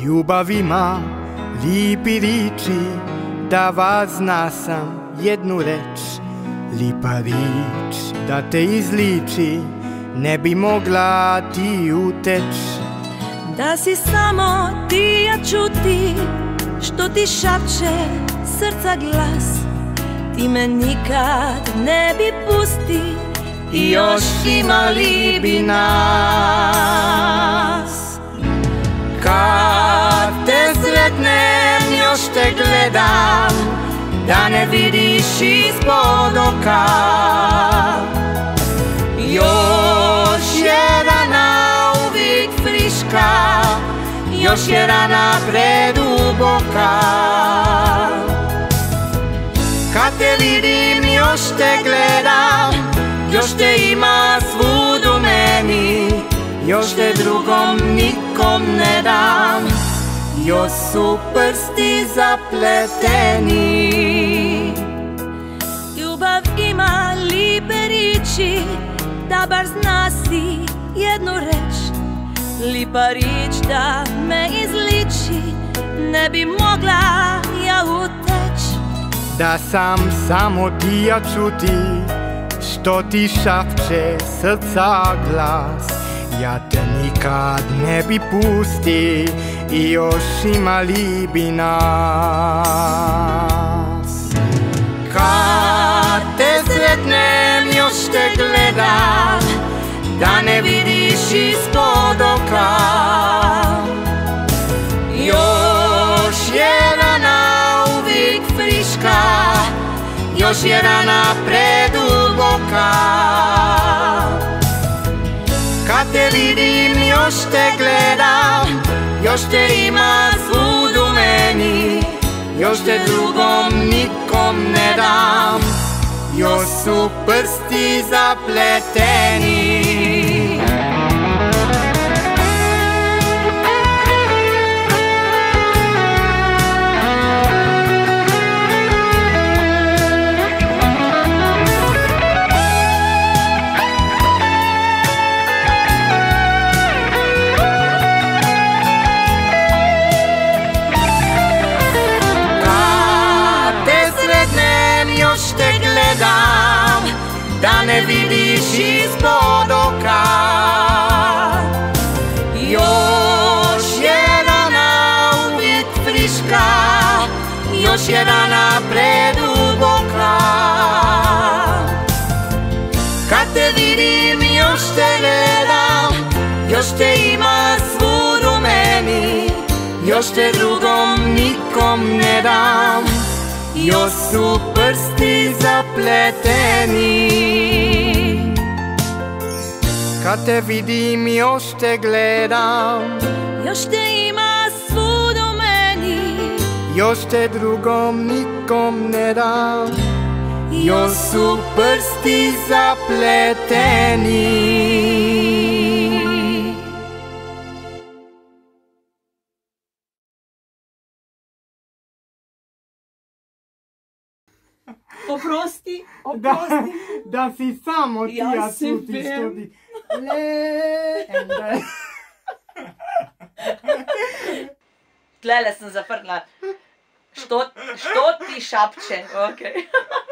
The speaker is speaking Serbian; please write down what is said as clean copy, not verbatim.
Ljubav ima lipi riči, da vas zna sam jednu reč. Lipa rič da te izliči, ne bi mogla ti uteć. Da si samo ti, ja čuti, što ti šapće srca glas. Ti me nikad ne bi pusti i još imali bi nas. Kad te sretnem još te gledam, da ne vidiš ispod oka. Još je rana uvijek friška, još je rana preduboka. Kad te vidim još te gledam, još te ima svud u meni, još te drugom nikom ne dam, još su prsti zapleteni. Ljubav ima lipe riči, da bar zna si jednu reč. Lipa rič da me izliči, ne bi mogla ja uteć. Da sam samo ti, ja čuti, što ti šapće srca glas. Ja te nikad ne bi pusti i još imali bi nas. Kad te sretnem još te gledam, da ne vidiš ispod oka. Još je rana uvijek friška, još je rana preduboka. Kad te vidim još te gledam, još te ima svud u meni, još te drugom nikom ne dam, još su prsti zapleteni. Da ne vidiš ispod oka. Još je rana uvijek friška, još je rana preduboka. Kad te vidim još te gledam, još te ima svud u meni, još te drugom nikom ne dam, još su prsti zapleteni. Kad te vidim još te gledam, još te ima svud u meni, još te drugom nikom ne dam, još su prsti zapleteni. Oprosti. Da si samo ti, ja čuti, što ti... Tlele sem zaprla. Što ti šapče? Okay.